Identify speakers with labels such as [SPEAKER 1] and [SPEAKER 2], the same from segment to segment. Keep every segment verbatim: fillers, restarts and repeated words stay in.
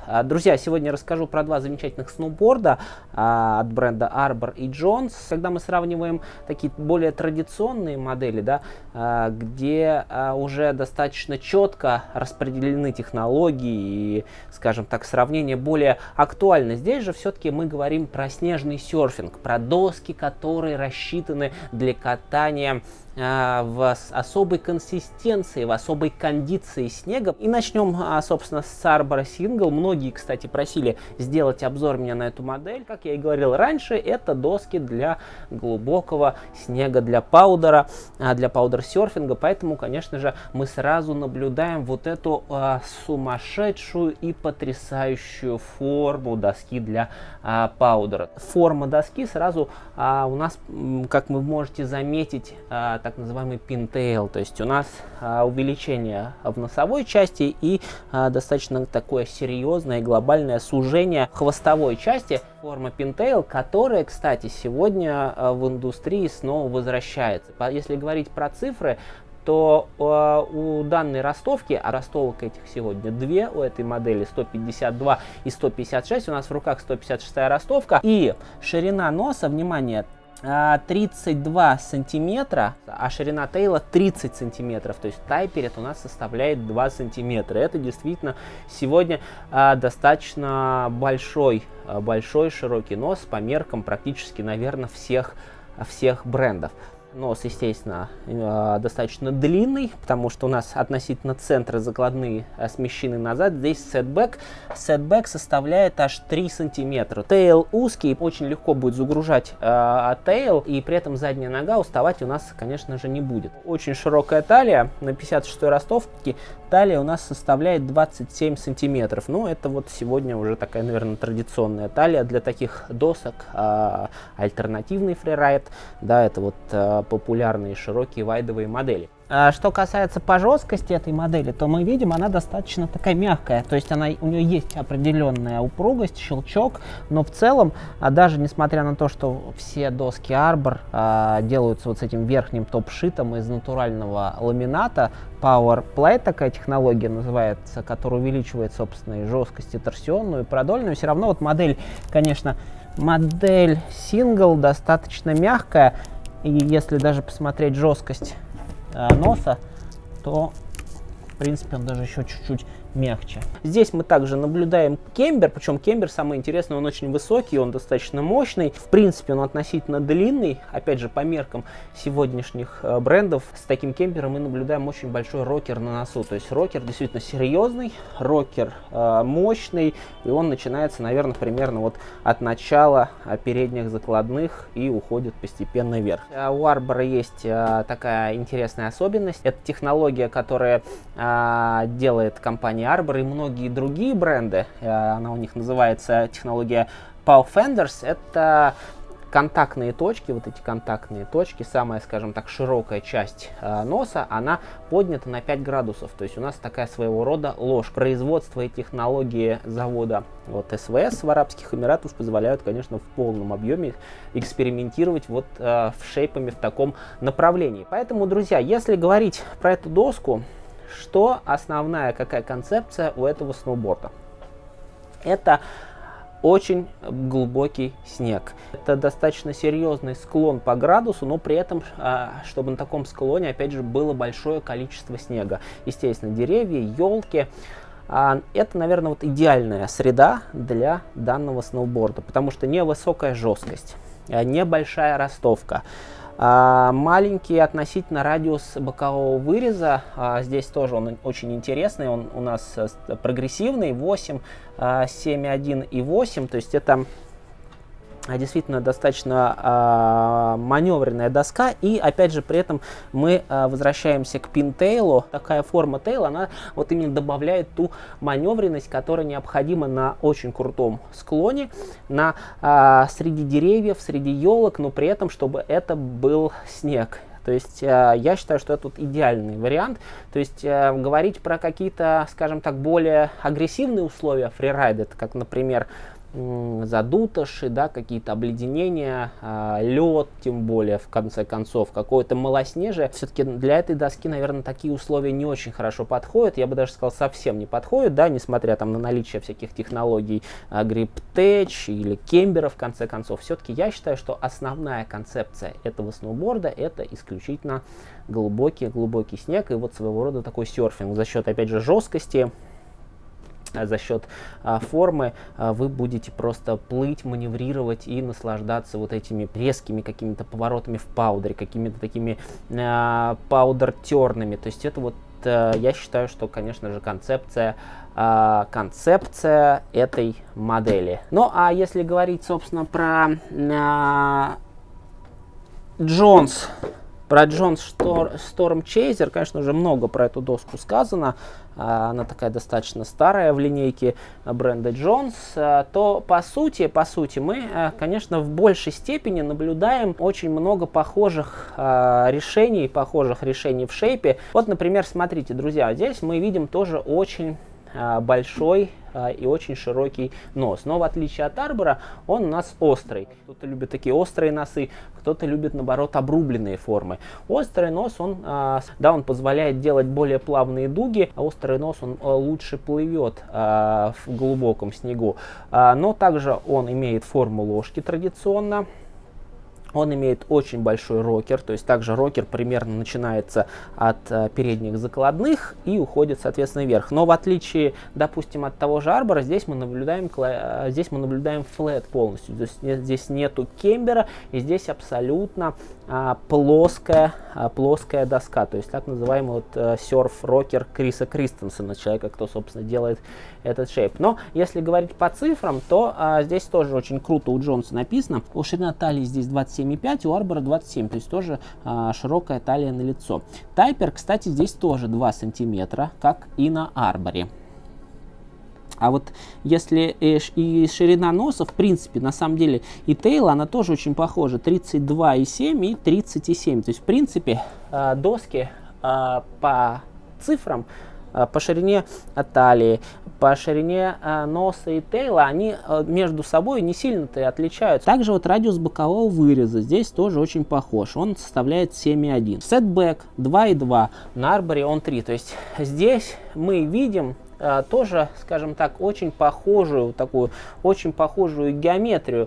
[SPEAKER 1] Друзья, сегодня расскажу про два замечательных сноуборда а, от бренда Arbor и Jones. Когда мы сравниваем такие более традиционные модели, да, а, где а, уже достаточно четко распределены технологии и, скажем так, сравнение более актуально. Здесь же все-таки мы говорим про снежный серфинг, про доски, которые рассчитаны для катания в особой консистенции, в особой кондиции снега. И начнем, собственно, с Arbor Single. Многие, кстати, просили сделать обзор меня на эту модель. Как я и говорил раньше, это доски для глубокого снега, для паудера, для паудер-серфинга. Поэтому, конечно же, мы сразу наблюдаем вот эту а, сумасшедшую и потрясающую форму доски для а, паудера. Форма доски сразу а, у нас, как вы можете заметить, а, так называемый pintail, то есть у нас а, увеличение в носовой части и а, достаточно такое серьезное и глобальное сужение хвостовой части. Форма pintail, которая, кстати, сегодня а, в индустрии снова возвращается. Если говорить про цифры, то э, у данной ростовки, а ростовок этих сегодня две, у этой модели сто пятьдесят два и сто пятьдесят шесть, у нас в руках сто пятьдесят шестая ростовка, и ширина носа, внимание, тридцать два сантиметра, а ширина тейла тридцать сантиметров, то есть тайперет у нас составляет два сантиметра. Это действительно сегодня а, достаточно большой, а, большой широкий нос по меркам практически, наверное, всех, всех брендов. Нос, естественно, достаточно длинный, потому что у нас относительно центра закладные смещены назад. Здесь сетбэк. Сетбэк составляет аж три сантиметра. Тейл узкий, очень легко будет загружать э, тейл, и при этом задняя нога уставать у нас, конечно же, не будет. Очень широкая талия. На пятьдесят шестой ростовке талия у нас составляет двадцать семь сантиметров. Ну, это вот сегодня уже такая, наверное, традиционная талия для таких досок. Э, альтернативный фрирайд, да, это вот э, популярные широкие вайдовые модели. Что касается по жесткости этой модели, то мы видим, она достаточно такая мягкая, то есть она, у нее есть определенная упругость, щелчок, но в целом, даже несмотря на то, что все доски Arbor а, делаются вот с этим верхним топ-шитом из натурального ламината, Power Plate такая технология называется, которая увеличивает, собственно, и жесткость, и торсионную, и продольную, все равно вот модель, конечно, модель Single достаточно мягкая. И если даже посмотреть жесткость э, носа, то, в принципе, он даже еще чуть-чуть мягче. Здесь мы также наблюдаем кембер, причем кембер, самое интересное, он очень высокий, он достаточно мощный. В принципе, он относительно длинный. Опять же, по меркам сегодняшних э, брендов, с таким кембером мы наблюдаем очень большой рокер на носу. То есть рокер действительно серьезный, рокер э, мощный, и он начинается, наверное, примерно вот от начала э, передних закладных и уходит постепенно вверх. Э, у Arbor есть э, такая интересная особенность. Это технология, которая э, делает компания Arbor и многие другие бренды. Она у них называется технология Pow Fenders. Это контактные точки, вот эти контактные точки, самая, скажем так, широкая часть э, носа, она поднята на пять градусов. То есть у нас такая своего рода ложь. Производство и технологии завода вот, эс вэ эс в Арабских Эмиратах позволяют, конечно, в полном объеме экспериментировать вот э, в шейпами в таком направлении. Поэтому, друзья, если говорить про эту доску, что основная, какая концепция у этого сноуборда? Это очень глубокий снег. Это достаточно серьезный склон по градусу, но при этом, чтобы на таком склоне, опять же, было большое количество снега. Естественно, деревья, елки. Это, наверное, вот идеальная среда для данного сноуборда, потому что невысокая жесткость, небольшая ростовка. А, маленький относительно радиус бокового выреза, а, здесь тоже он очень интересный, он у нас прогрессивный, восемь, семь, один и восемь, то есть это действительно достаточно а, маневренная доска, и опять же при этом мы а, возвращаемся к пинтейлу. Такая форма тейла, она вот именно добавляет ту маневренность, которая необходима на очень крутом склоне, на а, среди деревьев, среди елок, но при этом чтобы это был снег. То есть э, я считаю, что это вот идеальный вариант. То есть э, говорить про какие-то, скажем так, более агрессивные условия фрирайда, как, например, задутоши, да, какие-то обледенения, э, лед, тем более, в конце концов, какое-то малоснежие. Все-таки для этой доски, наверное, такие условия не очень хорошо подходят. Я бы даже сказал, совсем не подходят, да, несмотря там на наличие всяких технологий э, Grip-Tech или кембера, в конце концов. Все-таки я считаю, что основная концепция этого сноуборда — это исключительно глубокий, глубокий снег и вот своего рода такой серфинг. За счет, опять же, жесткости, за счет а, формы а, вы будете просто плыть, маневрировать и наслаждаться вот этими резкими какими-то поворотами в паудере, какими-то такими а, паудер-тернами. То есть это вот, а, я считаю, что, конечно же, концепция, а, концепция этой модели. Ну, а если говорить, собственно, про а, Jones, про Jones Storm Chaser, конечно, уже много про эту доску сказано. Она такая достаточно старая в линейке бренда Jones. То по сути, по сути мы, конечно, в большей степени наблюдаем очень много похожих решений, похожих решений в шейпе. Вот, например, смотрите, друзья, здесь мы видим тоже очень большой и очень широкий нос. Но в отличие от Арбора, он у нас острый. Кто-то любит такие острые носы, кто-то любит, наоборот, обрубленные формы. Острый нос, он, да, он позволяет делать более плавные дуги, а острый нос, он лучше плывет в глубоком снегу. Но также он имеет форму ложки традиционно. Он имеет очень большой рокер, то есть также рокер примерно начинается от э, передних закладных и уходит, соответственно, вверх. Но в отличие, допустим, от того же Арбора, здесь мы наблюдаем, э, здесь мы наблюдаем флэт полностью. То есть нет, здесь нету кембера, и здесь абсолютно э, плоская, э, плоская доска. То есть так называемый вот, э, серф-рокер Криса Кристенсена, человека, кто, собственно, делает этот шейп. Но если говорить по цифрам, то э, здесь тоже очень круто у Джонса написано. У ширина талии здесь двадцать семь и пять, у Арбора двадцать семь, то есть тоже а, широкая талия на лицо. Тайпер, кстати, здесь тоже два сантиметра, как и на Арборе. А вот если и, и ширина носа, в принципе, на самом деле, и Тейл, она тоже очень похожа, тридцать два и семь и тридцать и семь. То есть, в принципе, а, доски а, по цифрам, по ширине талии, по ширине э, носа и тейла, они э, между собой не сильно-то и отличаются. Также вот радиус бокового выреза здесь тоже очень похож. Он составляет семь и один. Сетбэк два и два, на Арборе он три. То есть здесь мы видим э, тоже, скажем так, очень похожую, такую, очень похожую геометрию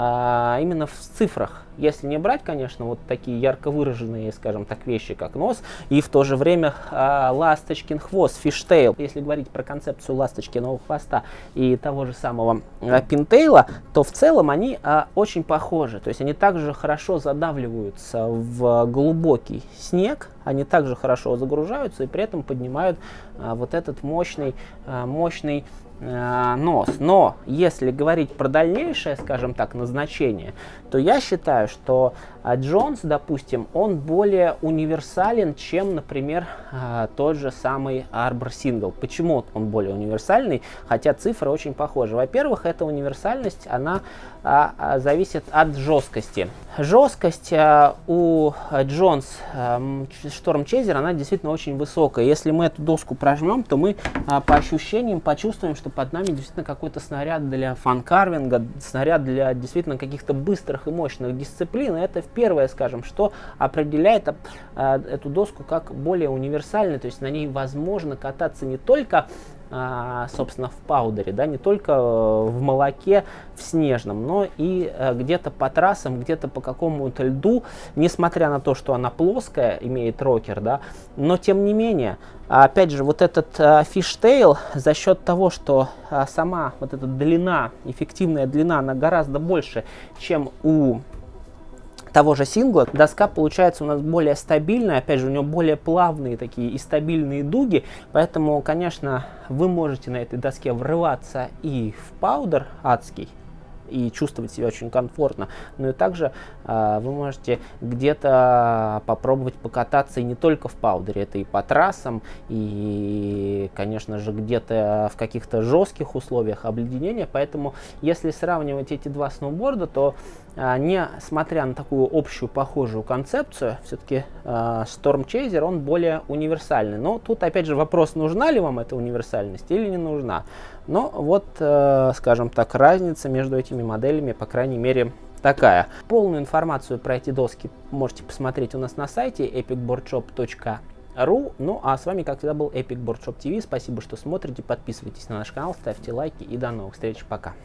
[SPEAKER 1] э, именно в цифрах. Если не брать, конечно, вот такие ярко выраженные, скажем так, вещи, как нос, и в то же время э, ласточкин хвост, фиштейл. Если говорить про концепцию ласточкиного хвоста и того же самого э, пинтейла, то в целом они э, очень похожи. То есть они также хорошо задавливаются в глубокий снег, они также хорошо загружаются и при этом поднимают э, вот этот мощный, э, мощный нос. Но если говорить про дальнейшее, скажем так, назначение, то я считаю, что Jones, допустим, он более универсален, чем, например, тот же самый Arbor Single. Почему он более универсальный, хотя цифры очень похожи? Во-первых, эта универсальность, она а, а, зависит от жесткости. Жесткость а, у Jones а, Storm Chaser, она действительно очень высокая. Если мы эту доску прожмем, то мы а, по ощущениям почувствуем, что под нами действительно какой-то снаряд для фан-карвинга, снаряд для действительно каких-то быстрых и мощных дисциплин. И это первое, скажем, что определяет а, эту доску как более универсальную. То есть на ней возможно кататься не только а, собственно, в паудере, да, не только в молоке, в снежном, но и а, где-то по трассам, где-то по какому-то льду, несмотря на то, что она плоская, имеет рокер, да, но тем не менее, опять же, вот этот а, фиштейл, за счет того, что а, сама вот эта длина, эффективная длина, она гораздо больше, чем у того же сингла, доска получается у нас более стабильная, опять же, у нее более плавные такие и стабильные дуги, поэтому, конечно, вы можете на этой доске врываться и в паудер адский, и чувствовать себя очень комфортно, но и также э, вы можете где-то попробовать покататься и не только в паудере, это и по трассам, и, конечно же, где-то в каких-то жестких условиях обледенения, поэтому, если сравнивать эти два сноуборда, то, э, несмотря на такую общую похожую концепцию, все-таки э, Storm Chaser, он более универсальный, но тут, опять же, вопрос, нужна ли вам эта универсальность или не нужна. Но вот, э, скажем так, разница между этими моделями, по крайней мере, такая. Полную информацию про эти доски можете посмотреть у нас на сайте эпик бордшоп точка ру. Ну а с вами, как всегда, был Epic Board Shop ти ви. Спасибо, что смотрите, подписывайтесь на наш канал, ставьте лайки и до новых встреч. Пока.